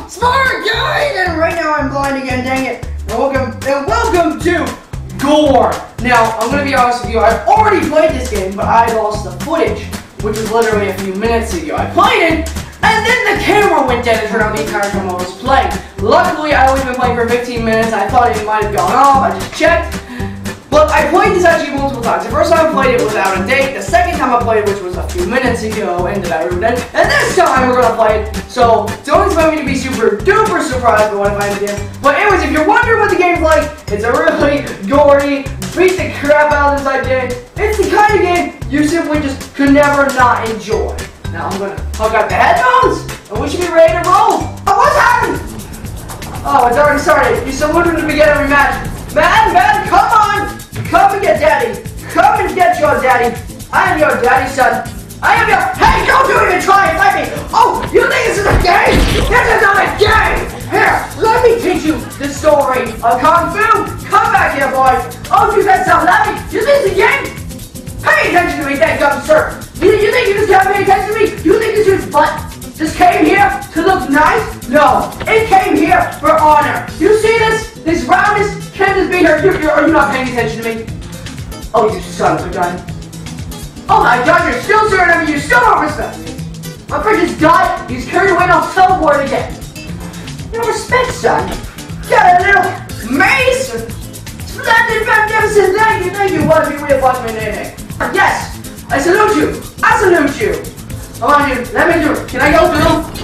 SpartaCade! And right now I'm blind again, dang it. And welcome to GORN. Now, I'm gonna be honest with you, I've already played this game, but I lost the footage, which was literally a few minutes ago. I played it, and then the camera went dead and turned out the entire time I was playing. Luckily, I only been playing for 15 minutes. I thought it might have gone off. I just checked. But I played this actually multiple times. The first time I played it without a date. The second time I played it, which was a few minutes ago, ended I ruined it. And this time we're gonna play it. So don't expect me to be super duper surprised by what I find again. But anyways, if you're wondering what the game's like, it's a really gory, beat the crap out of this game. It's the kind of game you simply just could never not enjoy. Now I'm gonna hook up the headphones, and we should be ready to roll. Oh, what's happening? Oh, it's already started. You saluted at the beginning of every match. Man, come on! Come and get daddy! Come and get your daddy! I am your daddy, son! I am your— Hey, don't even try and fight me! Oh, you think this is a game? This is not a game! Here, let me teach you the story of Kung Fu! Come back here, boy! Oh, you guys sound laughing! You think it's a game? Pay attention to me, thank God, sir! You think you just can't pay attention to me? You think this is butt just came here to look nice? No, it came here for honor. You see this? This roundest canvas beater. Are you not paying attention to me? Oh, you son of a gun. Oh my God, you're still staring at me. You still don't respect me. My friend just died. He's carried away on self-board again. No respect, son. Got a little mace. Splendid, magnificent. Thank you. What if you reapply my name? Yes, I salute you. I salute you. Come on, dude. Let me do it. Can I go through?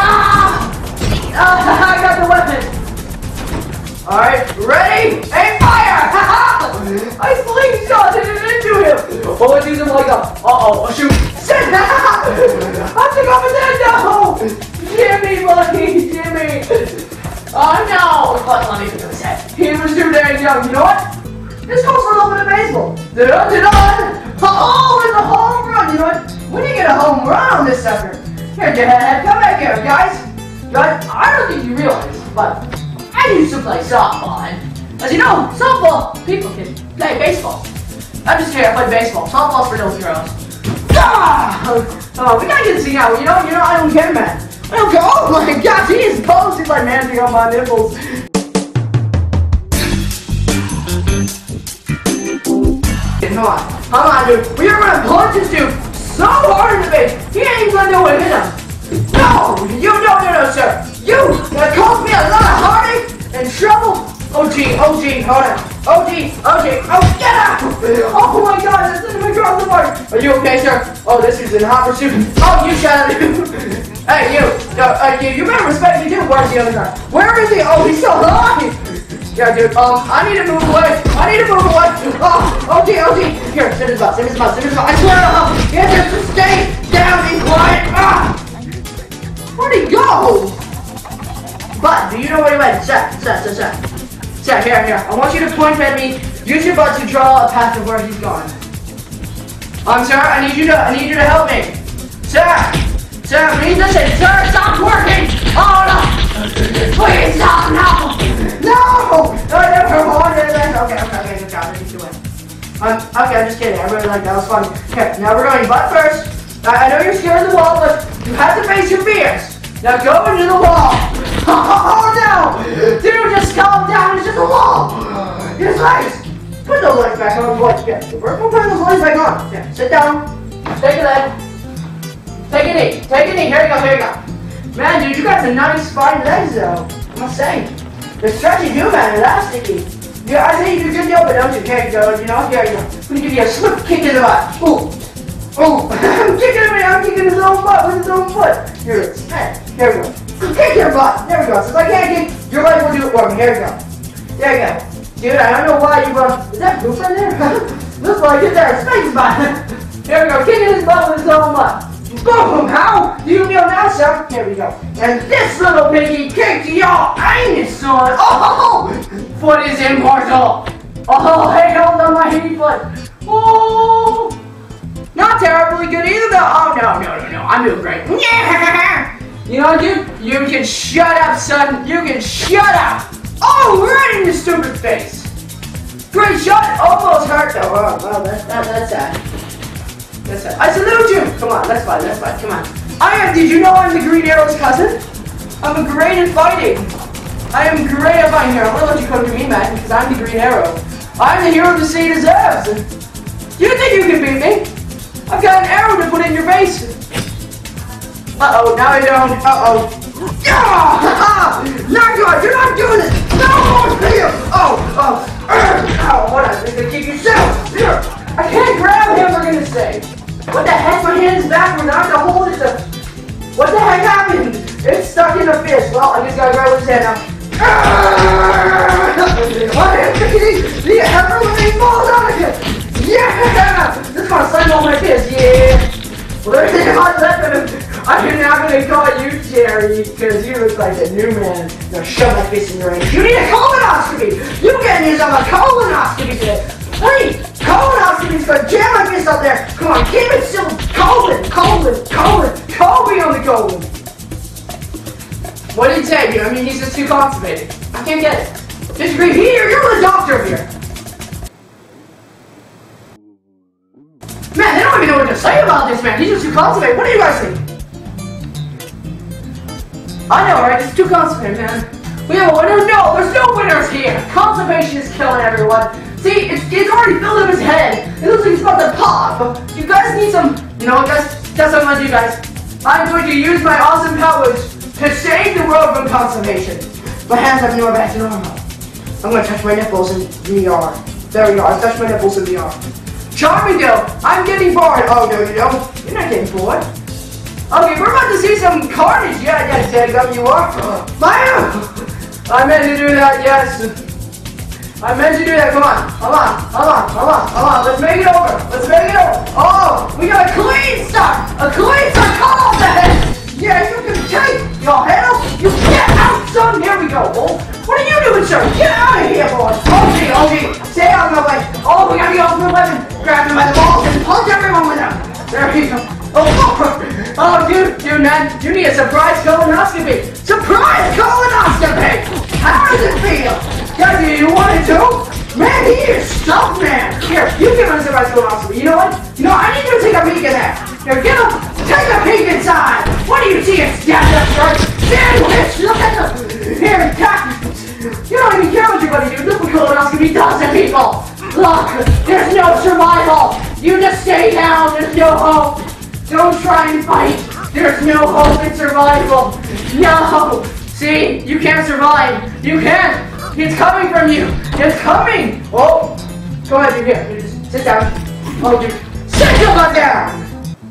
I got the weapon. Alright, ready? Aim fire! I slingshot it into him! Oh, let's use him like a— Uh-oh, shoot! Shit! I took off his head now! Jimmy, buddy! Jimmy! Oh no! Let me fix his head. He was too dang young. You know what? This calls for a little bit of baseball. Oh, it's a home run! You know what? We didn't get a home run on this sucker. Here, Dad, come back here, guys. Guys, I don't think you realize, but I used to play softball, and as you know, softball, people can play baseball. I'm just kidding, I play baseball. Softball's for little girls. Oh, we gotta get this thing out. You know, I don't care, man. I don't care. Oh my gosh, he is cold. He's like managing on my nipples. Come on, dude. We are gonna punch this dude so hard in the face. He ain't even gonna know what hit him. No, sir. You caused me a lot of heartache and trouble. Oh, gee, hold on. Oh, get out! Oh my God, that's in the across the board. Are you okay, sir? Oh, this is in hot pursuit. Oh, you shut up. Hey, you better respect me too. Where's the other guy? Where is he? Oh, he's still alive. Yeah, dude, I need to move away. Oh, gee. Here, sit his butt. I swear to God, you have to stay down and quiet. Where'd he go? But, do you know where he went? Sir, here. I want you to point at me. Use your butt to draw a path of where he's gone. Sir, I need you to help me. Sir, please listen. Sir, stop working. Oh, no. Please stop, no. I never wanted that. Okay, good job. He's doing. Okay, I'm just kidding. I really like that. That was fun. Okay, now we're going butt first. I know you're scared of the wall, but you have to face your fears. Now go into the wall. Oh no! Dude, just calm down. It's just a wall. His legs. Put those legs back on. We're putting those legs back on. Yeah, sit down. Take a leg. Take a knee. Here you go. Man, dude, you got some nice fine legs though. I must say. They're stretchy too, man. Elasticy. Yeah, I think you can do it, don't you? Here you go. Here you go. I'm gonna give you a swift kick in the butt. Ooh. I'm kicking his own butt with his own foot. Here it is. Here we go. Kick your butt. There we go. Since I can't kick, your leg will do it for me. Here we go. There you go. Dude, I don't know why you is that poop in there? Looks like it there. Space butt. Here we go. Kicking his butt with his own butt. Boom! How do you feel now, sir? Here we go. And this little piggy kicked your anus, son. Oh! Foot is immortal. Oh, hey, hold on my hitty foot. Oh! Not terribly good either, though. Oh, no. I'm doing great. Yeah! You know, dude? You can shut up, son. You can shut up. Oh, right in your stupid face. Great shot. Almost hurt, though. Oh, well, that's sad. I salute you! Come on, let's fight, come on. Did you know I'm the Green Arrow's cousin? I'm great at fighting. I am great at fighting here. I'm gonna let you come to me, man, because I'm the Green Arrow. I'm the hero the sea deserves. You think you can beat me? I've got an arrow to put in your face. Uh-oh, now I don't. Uh-oh. Yeah! Not good! You're not doing it! No! Oh, what I think to keep you safe! Here! I can't grab him, we're gonna say. What the heck? My hand's backwards. I have to hold it to... What the heck happened? It's stuck in a fish. Well, I just gotta grab his hand now. The hammer falls out of here! Yeah! This is gonna slam all my fish, yeah! I'm not gonna call you Jerry because you look like a new man. Now shove my fist in your ass. You need a colonoscopy! You get yourself a colonoscopy today! Hey! Colonoscopy's gonna jam my fist up there! Come on, keep it still! Colon on the colon! What did he say? I mean, he's just too constipated. I can't get it. Disagree here! You're the doctor here! Man, they don't even know what to say about this man. He's just too constipated. What do you guys think? I know, right? It's too constipated, man. We have a winner? No, there's no winners here. Constipation is killing everyone. See, it's already filled up his head. It looks like he's about to pop. You guys need some... You know what, guys? That's what I'm gonna do, guys. I'm going to use my awesome powers to save the world from constipation. My hands have no back to normal. I'm gonna touch my nipples in VR. There we go. I touched my nipples in VR. Charming though, I'm getting bored. Oh no, you don't. You're not getting bored. Okay, we're about to see some carnage. Yeah, Ted, you are. I meant to do that, yes. I meant to do that. Come on. Let's make it over. Oh, we got a clean start. Cut off the head. Yeah, you can take your head off. You get out, son. Here we go. Oh, what are you doing, sir? Get out of here, boy. Okay. Stay out of my way. Oh, we got the ultimate weapon. Grab him by the balls and punch everyone with him. There we go. Oh, dude, man, you need a surprise colonoscopy. Surprise colonoscopy! How does it feel? Yeah, do you want it too? Man, he is stuffed, man. Here, you give him a surprise colonoscopy. You know what? I need you to take a peek in there. Here, take a peek inside. What do you see? It's stabbed up, right? Sandwich, look at the... Here, you don't even care what your buddy do. Look what colonoscopy does to people. Look, there's no survival. You just stay down. There's no hope. Don't try and fight. There's no hope in survival. No. See, you can't survive. You can't. It's coming from you. It's coming. Oh, go ahead, dude. Here, you just sit down. Oh, dude, sit your butt down.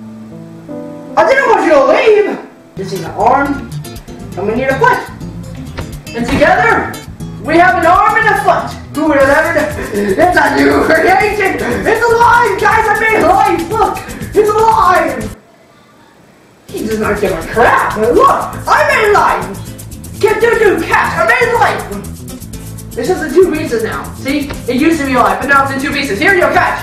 I didn't want you to leave. This is an arm, and we need a foot. And together, we have an arm and a foot. Who would have ever done? It's a new creation. It's alive, guys. I made life. Look, it's alive. He does not give a crap. Look, I made life. Get catch. I made life. It's just in 2 pieces now. See, it used to be alive, but now it's in 2 pieces. Here you go, catch.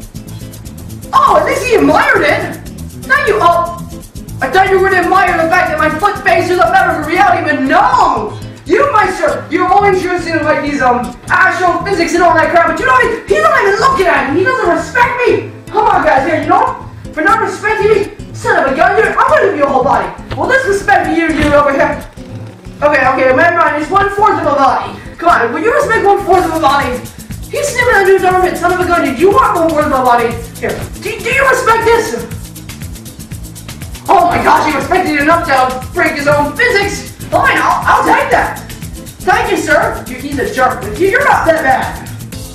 Oh, at least he admired it. Not you. Oh, I thought you were going to admire the fact that my foot face is a better reality, but no. You, my sir, you're only interested in like these astrophysics and all that crap, but you know what? He's not even looking at me. He doesn't respect me. Come on, guys, here, you know what? For not respecting me, son of a gun, dude, I'm gonna give you a whole body. Well, let's respect you, dude, over here. Okay, man, it's 1/4 of a body. Come on, will you respect 1/4 of a body? He's sniffing at his armpit, son of a gun, dude. You want 1/4 of a body? Here, do you respect this? Oh my gosh, he respected it enough to break his own physics. Fine, I'll take that. Thank you, sir. He's a jerk, but you're not that bad.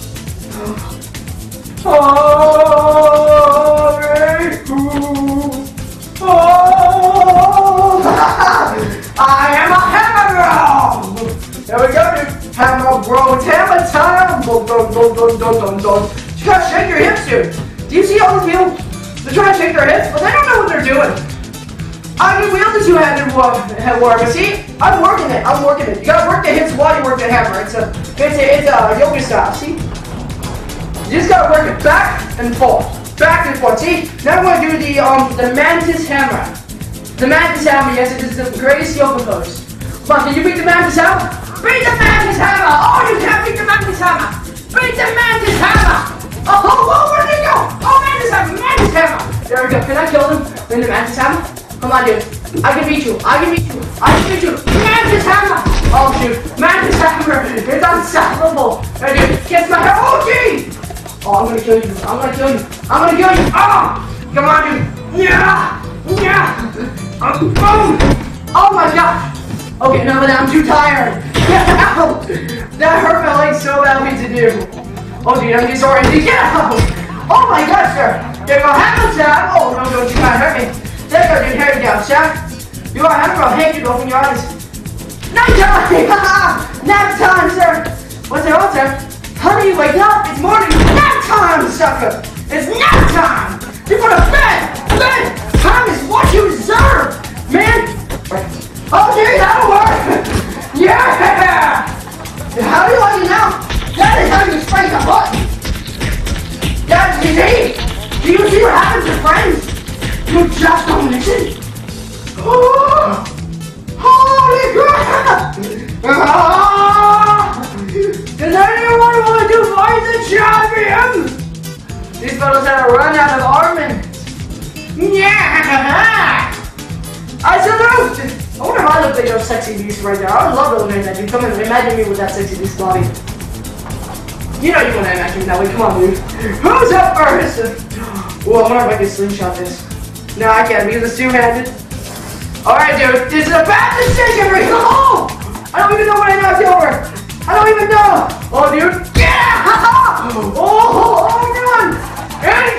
I am a hammer bro. There we go, dude. Hammer bro. It's hammer time. You gotta shake your hips, dude. Do you see all the people? They're trying to shake their hips, but they don't know what they're doing. I can wield the two-handed warrior, but see, I'm working it. You gotta work the hips while you work the hammer. It's a yoga style, see? You just gotta work it back and forth. See? Now I'm gonna do the Mantis Hammer. The Mantis Hammer, yes, it is the greatest yoga pose. Come on, can you beat the Mantis Hammer? Beat the Mantis Hammer! Oh, you can't beat the Mantis Hammer! Beat the Mantis Hammer! Oh, where did it go? Oh, Mantis Hammer! There we go. Can I kill him in the Mantis Hammer? Come on, dude. I can beat you. Mantis Hammer! Oh shoot, Mantis Hammer! It's unstoppable! Hey dude, gets my hair! Oh gee! Oh, I'm gonna kill you! I'm gonna kill you! I'm gonna kill you! Oh! Come on, dude! Yeah! Yeah! Boom! Oh my gosh! Okay, enough of that. I'm too tired. Get out! That hurt my legs so badly to do. Oh dude, I'm disoriented. Get out! Oh my gosh, sir! There you go, hammer time! Oh no, don't you try to hurt me. There you go, dude. Here you go, sir. You are having a hand, you open your eyes. Night time! Nap time, sir! What's the matter, sir? Honey, wake up! It's morning! Nap time, sucker! It's nap time! You go to bed! Bed! Time is what you deserve! Man! Oh, gee, that'll work! Yeah! How do you like it now? That is how you spank a button! That's easy! Do you see what happens to friends? You just don't listen! Oh! Holy crap! Does anyone want to fight the champion? These fellas had a run out of armament. Yeah! I salute! I wonder if I look like a sexy beast right there. I would love to look at that. You come and imagine me with that sexy beast body. You know you want to imagine me that way. Come on, dude. Who's up first? Oh, I wonder if I can slingshot this. No, I can't because it's two-handed. Alright, dude. This is a bad decision for you. Oh! I don't even know what I knocked over. I don't even know. Oh, dude. Yeah! Oh, run! And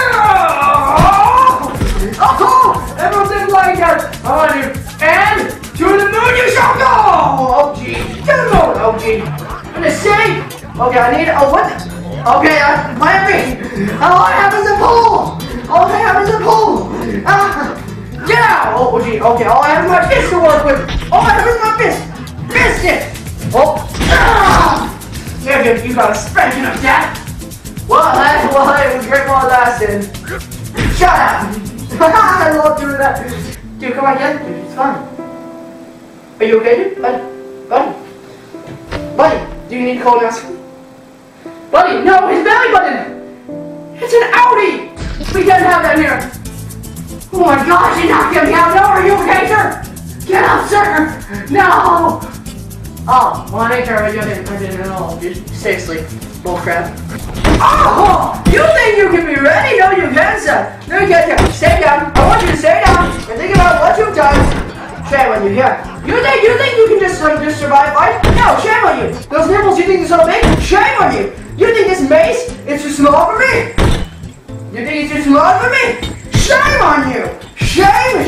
oh! Everyone didn't like that. Oh, dude. And to the moon you shall go! Oh, gee. To the moon. Oh, gee. I'm gonna say. Okay, I need. Oh, what? Okay, plan B. All I have is a pole. All I have is a pole. Get out. Oh, gee. Okay, all I have is my fist to work with. All I have is my fist. Fist it. Oh. There, dude. You got a spanking of that. Well, it was great while it lasted. Shut up. I love doing that. Dude, come on, get it. Dude, it's fine. Are you okay, dude? Buddy. Do you need a colonoscopy? Buddy, no, his belly button! It's an Audi! We can't have that here! Oh my gosh, you're not getting out! No, are you okay, sir? Get out, sir! No! Oh, well, I ain't sure I didn't at all. Just stay asleep. Bullcrap. Oh! You think you can be ready? No, you can't, sir. No, you can't. Stay down. I want you to stay down and think about what you've done. Shame on you, here. You think you can just survive life? No, shame on you. Those nipples you think are so big? Shame on you. You think this mace is too small for me? You think it's too small for me? Shame on you. Shame,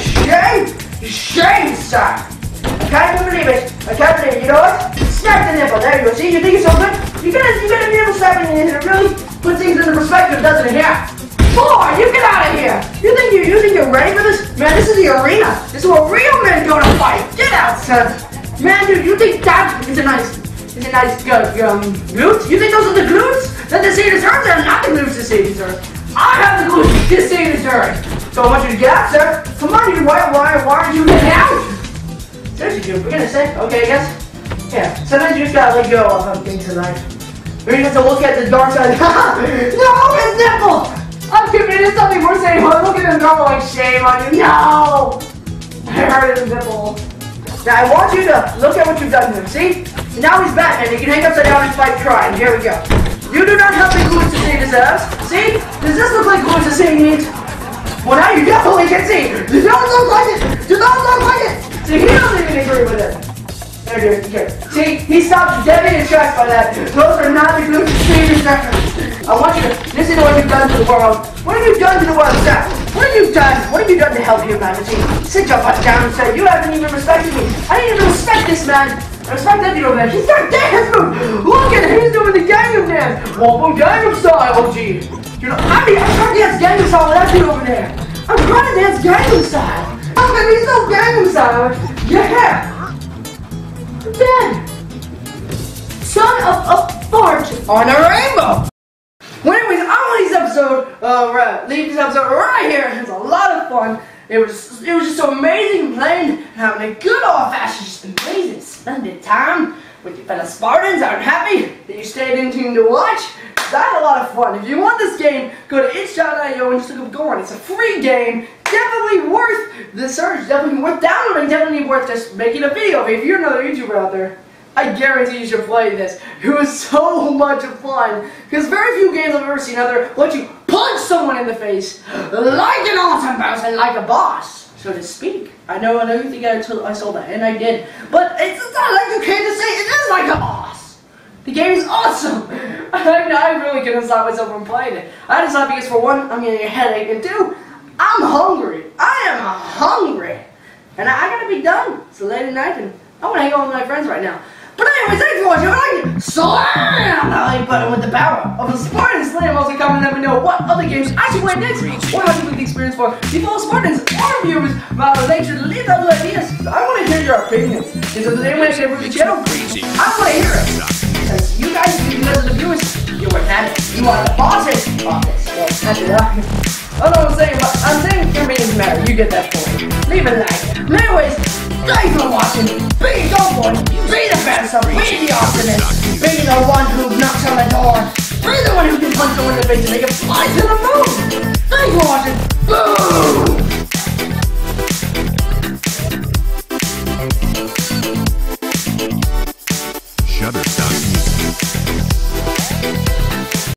sir. I can't believe it. You know what? Snap the nipple. There you go. See, you think it's so good? You're gonna be able to snap it in and it really put things into perspective, doesn't it? Here. Boy, you get out of here! You think you're ready for this? Man, this is the arena. This is where real men go to fight. Get out, son. Man, dude, you think that is a nice glutes? You think those are the glutes that the sea deserves? They're not the glutes the sea deserves. I have the glutes this sea deserves. So I want you to get out, sir. Come on, dude. Why aren't you getting out? Seriously, dude, we're gonna say, okay, I guess. Yeah. Sometimes you just gotta let go of things in life. Or you have to look at the dark side. No, his nipple! I'm committed to something worse than anyone. Look at him normal like shame on you. No! I hurt his nipple. Now I want you to look at what you've done to him. See? Now he's Batman. He can hang upside down and fight crime. Here we go. You do not have the glutes to see deserves. See? Does this look like glutes to see needs? Well, now you definitely can see. You don't look like it. You don't look like it. See, he doesn't even agree with it. There, here. See? He stopped dead in his tracks by that. Those are not the glutes to see deserves. I want you to listen to what you've done to the world. What have you done to the world, sir? What have you done? What have you done to help humanity? Sit your butt down, sir. You haven't even respected me. I didn't even respect this man. I respect that dude over there. He's got dance move. Look at him. He's doing the Gangnam dance. Welcome Gangnam style. Oh, gee. You know, I tried to dance Gangnam style with that dude over there. I'm trying to dance Gangnam style. How can he still Gangnam style? Yeah. Then, son of a fart on a rainbow. Well, anyways, I'm on this episode, leave this episode right here. It was a lot of fun. It was just so amazing playing, having a good old-fashioned, just amazing, splendid time with your fellow Spartans. I'm happy that you stayed in tune to watch. I had a lot of fun. If you want this game, go to itch.io and just look up GORN. It's a free game. definitely worth the search, definitely worth downloading, definitely worth just making a video. If you're another YouTuber out there, I guarantee you should play this. It was so much fun. Because very few games I've ever seen out there let you punch someone in the face like an awesome boss and like a boss, so to speak. I know you think I sold that, and I did. But it's not like you came to say it is like a boss. The game is awesome. I really couldn't stop myself from playing it. I decided because for one, I'm getting a headache, and two, I'm hungry. I am hungry. And I gotta be done. It's late at night, and I want to hang out with my friends right now. But anyways, thanks for watching. I would like to slam that like button with the power of a Spartan Slam. Also comment and let me know what other games I should play next, or how you get the experience for the fellow Spartans or viewers. Make sure to leave those ideas. I want to hear your opinions. Is there anyone should improve the channel? I want to hear it. Because you guys are the viewers. You were having it. You are the bosses of this. Well, that's it. I don't know what I'm saying, but I'm saying your opinions matter. You get that point. Leave a like. Anyways, thanks for watching. Be the boy. Be the best. Be the optimist. Be the one who knocks on the door. Be the one who can punch someone in the face and make it fly to the moon. Thanks for watching.